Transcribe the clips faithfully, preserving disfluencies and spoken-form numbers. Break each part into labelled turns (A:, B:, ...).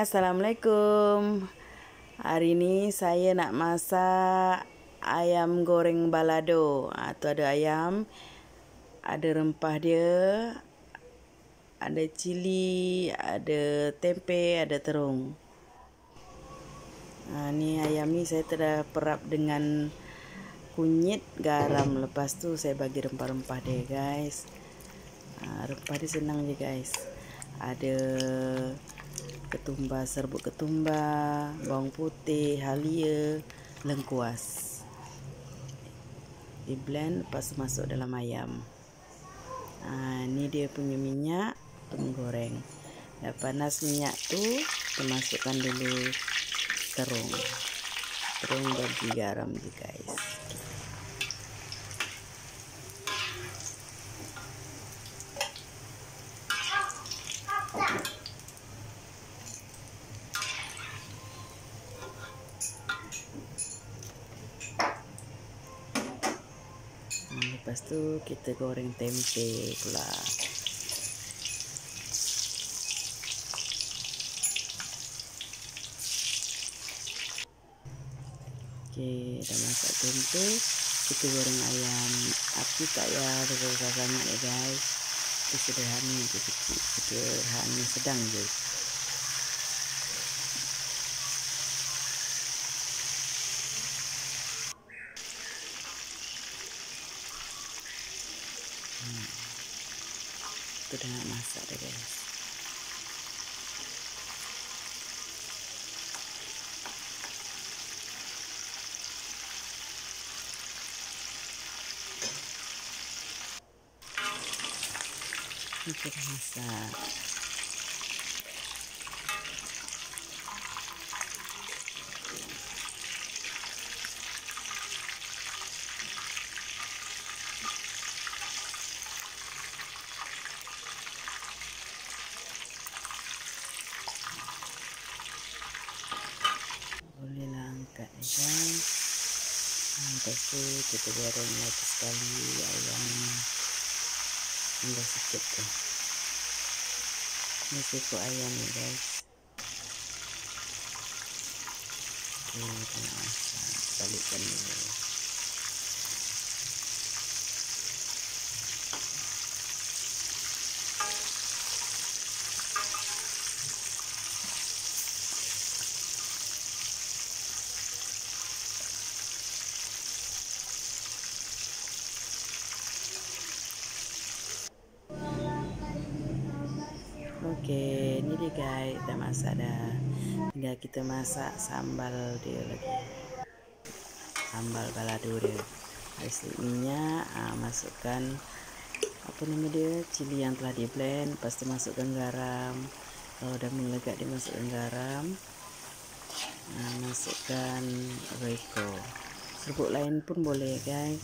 A: Assalamualaikum. Hari ini saya nak masak ayam goreng balado. Ha, tu ada ayam, ada rempah dia, ada cili, ada tempe, ada terung. Ha, ni ayam ni saya telah perap dengan kunyit, garam. Lepas tu saya bagi rempah-rempah dia, guys. Ha, rempah dia senang je, guys. Ada ketumbar, serbuk ketumbar, bawang putih, halia, lengkuas. Di blend, lepas masuk dalam ayam. Ha, ni dia punya minyak untuk menggoreng. Dah panas minyak tu, kita masukkan dulu terung. Terung bagi garam je, guys. Lepas tu kita goreng tempe pula. Okey, dah masak tempe, kita goreng ayam. Api tak payah besar sangat ya, guys. Itu sederhana je, kecil, sederhana sedang je. Hmm. Itu dah nak masak dah, guys. Itu dah masak. Bolehlah angkat ya, guys. Lepas tu kita goreng lagi sekali ayamnya. Tinggal sikit tu. Ini sekok ayam ni, guys. Okey, kita nak masak. Balikkan dulu. Okey, ni dia, guys. Dah masak dah. Tinggal kita masak sambal dia lagi. Sambal balado dia. Isi minyak, ha, masukkan apa nama dia, cili yang telah di blend. Lepas tu masukkan garam. Kalau dah melegak dia masukkan garam. Ha, masukkan royco. Serbuk lain pun boleh, guys.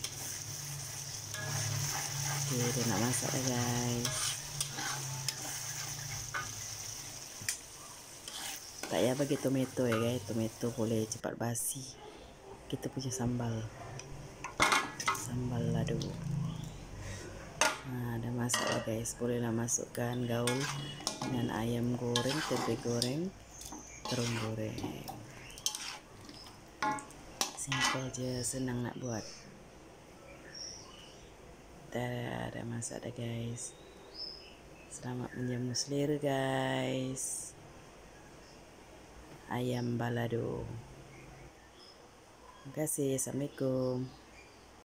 A: Okey, dah nak masak dah, guys. Tak payah bagi tomato ya, guys. Tomato boleh cepat basi. Kita punya sambal. Sambal lado. Ha, dah masak lah, guys. Bolehlah masukkan gaul dengan ayam goreng, tempe goreng, terung goreng. Simple je, senang nak buat. Dah, dah masak dah, guys. Selamat menjamu selera, guys. Ayam balado. Terima kasih. Assalamualaikum.